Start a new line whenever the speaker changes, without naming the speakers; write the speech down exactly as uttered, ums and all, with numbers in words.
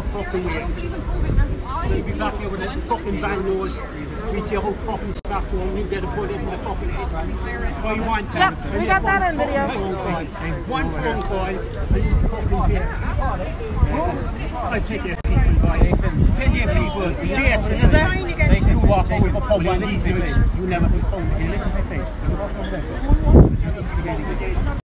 fucking year. You'll be back here with a fucking van load. We see a whole fucking scratch on you, get a bullet in the fucking head. So you want to.
Yep, we got that on video.
One phone call, and you fucking get. I take your people, boy. Tell your people, Jason, is it? You walk over the pub on these nights, you never be phoned. Listen to this.